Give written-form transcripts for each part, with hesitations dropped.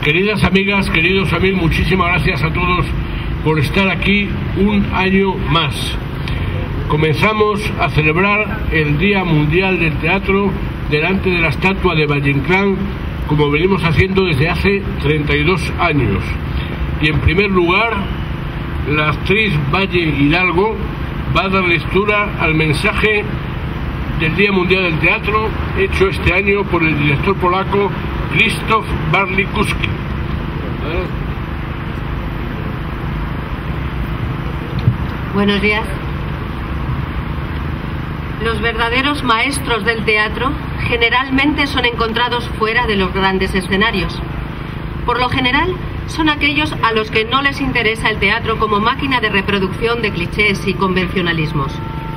Queridas amigas, queridos amigos, muchísimas gracias a todos por estar aquí un año más. Comenzamos a celebrar el Día Mundial del Teatro delante de la estatua de Valle Inclán, como venimos haciendo desde hace 32 años. Y en primer lugar, la actriz Valle Hidalgo va a dar lectura al mensaje del Día Mundial del Teatro, hecho este año por el director polaco Krzysztof Bartlikowski. Buenos días. Los verdaderos maestros del teatro generalmente son encontrados fuera de los grandes escenarios. Por lo general, son aquellos a los que no les interesa el teatro como máquina de reproducción de clichés y convencionalismos.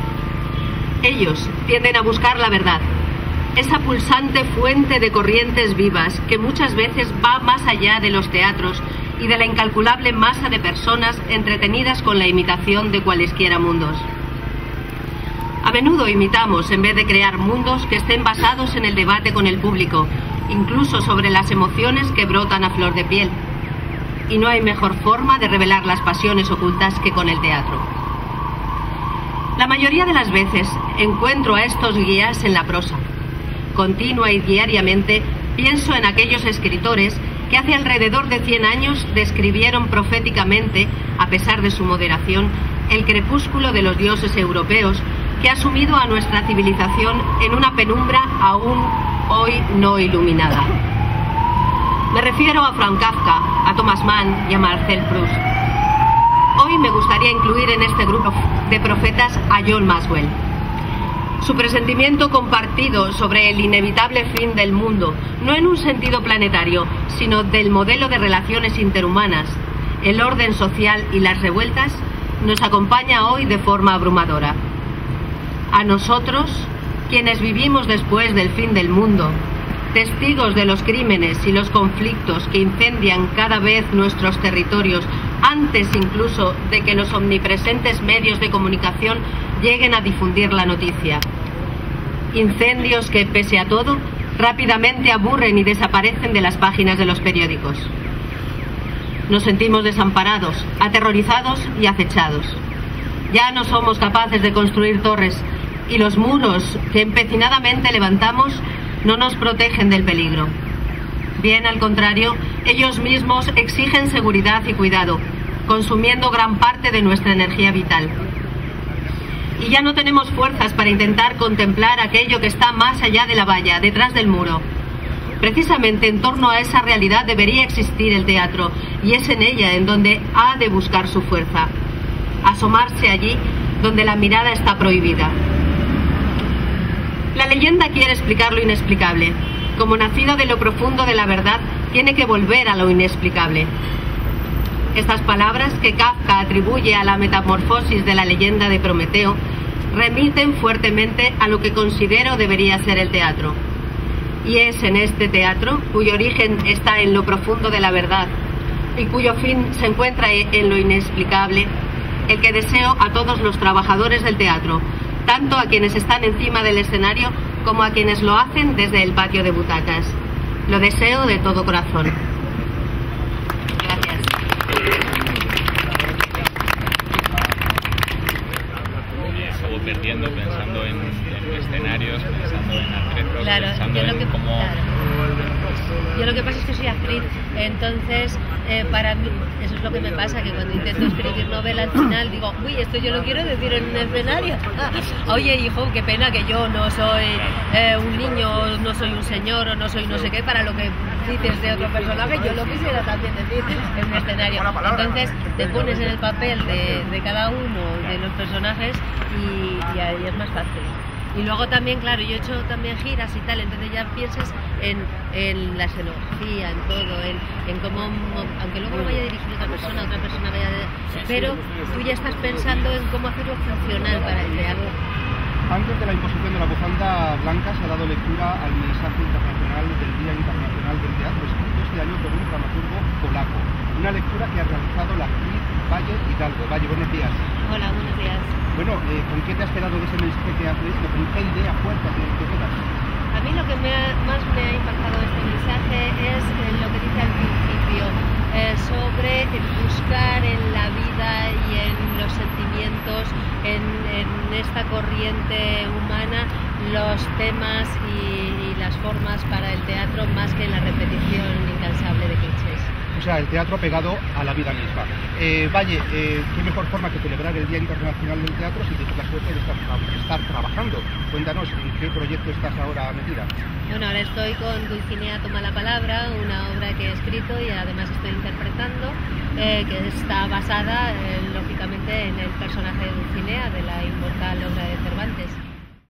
Ellos tienden a buscar la verdad, esa pulsante fuente de corrientes vivas que muchas veces va más allá de los teatros y de la incalculable masa de personas entretenidas con la imitación de cualesquiera mundos. A menudo imitamos en vez de crear mundos que estén basados en el debate con el público, incluso sobre las emociones que brotan a flor de piel. Y no hay mejor forma de revelar las pasiones ocultas que con el teatro. La mayoría de las veces encuentro a estos guías en la prosa. Continua y diariamente pienso en aquellos escritores que hace alrededor de 100 años describieron proféticamente, a pesar de su moderación, el crepúsculo de los dioses europeos que ha sumido a nuestra civilización en una penumbra aún hoy no iluminada. Me refiero a Franz Kafka, a Thomas Mann y a Marcel Proust. Hoy me gustaría incluir en este grupo de profetas a John Maxwell. Su presentimiento compartido sobre el inevitable fin del mundo, no en un sentido planetario, sino del modelo de relaciones interhumanas, el orden social y las revueltas, nos acompaña hoy de forma abrumadora. A nosotros, quienes vivimos después del fin del mundo, testigos de los crímenes y los conflictos que incendian cada vez nuestros territorios, antes incluso de que los omnipresentes medios de comunicación lleguen a difundir la noticia. Incendios que, pese a todo, rápidamente aburren y desaparecen de las páginas de los periódicos. Nos sentimos desamparados, aterrorizados y acechados. Ya no somos capaces de construir torres y los muros que empecinadamente levantamos no nos protegen del peligro. Bien al contrario, ellos mismos exigen seguridad y cuidado, consumiendo gran parte de nuestra energía vital. Y ya no tenemos fuerzas para intentar contemplar aquello que está más allá de la valla, detrás del muro. Precisamente en torno a esa realidad debería existir el teatro, y es en ella en donde ha de buscar su fuerza. Asomarse allí donde la mirada está prohibida. La leyenda quiere explicar lo inexplicable. Como nacido de lo profundo de la verdad, tiene que volver a lo inexplicable. Estas palabras que Kafka atribuye a la metamorfosis de la leyenda de Prometeo remiten fuertemente a lo que considero debería ser el teatro. Y es en este teatro, cuyo origen está en lo profundo de la verdad y cuyo fin se encuentra en lo inexplicable, el que deseo a todos los trabajadores del teatro, tanto a quienes están encima del escenario como a quienes lo hacen desde el patio de butacas. Lo deseo de todo corazón. Gracias. Acabo perdiendo pensando en escenarios, pensando en atreros, claro, pensando en cómo... Yo lo que pasa es que soy actriz, entonces para mí, eso es lo que me pasa, que cuando intento escribir novela al final digo, uy, esto yo lo quiero decir en un escenario. Oye, hijo, qué pena que yo no soy un niño, no soy un señor o no soy no sé qué, para lo que dices de otro personaje, yo lo quisiera también decir en un escenario. Entonces te pones en el papel de cada uno de los personajes y ahí es más fácil. Y luego también, claro, yo he hecho también giras y tal, entonces ya piensas en la escenografía, en todo, en cómo, aunque luego lo vaya a dirigir otra persona vaya pero tú ya estás pensando en cómo hacerlo funcional para el teatro. Antes de la imposición de la bufanda blanca se ha dado lectura al mensaje internacional del Día Internacional del Teatro, escrito este año por un dramaturgo polaco. Una lectura que ha realizado la actriz Valle Hidalgo. Valle, buenos días. Hola, buenos días. Bueno, ¿con qué te has quedado de ese mensaje que has leído? ¿Con qué idea fuerte te quedas? A mí lo que más me ha impactado este mensaje es lo que dice al principio. esta corriente humana los temas y las formas para el teatro más que en la repetición incansable de clichés. O sea, el teatro pegado a la vida misma. Valle, qué mejor forma que celebrar el Día Internacional del Teatro si tienes la suerte de estar trabajando. Cuéntanos, ¿en qué proyecto estás ahora metida? Bueno, ahora estoy con Dulcinea Toma la Palabra, una obra que he escrito y además estoy interpretando, que está basada, lógicamente, en el personaje de Dulcinea, de la inmortal obra de Cervantes.